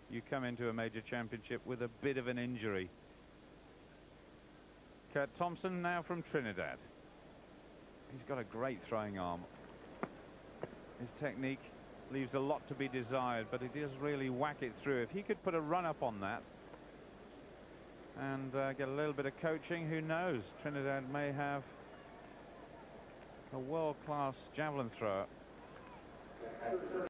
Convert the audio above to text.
you come into a major championship with a bit of an injury. Kurt Thompson now from Trinidad. He's got a great throwing arm. His technique leaves a lot to be desired, but he does really whack it through. If he could put a run up on that and get a little bit of coaching, who knows? Trinidad may have a world-class javelin thrower.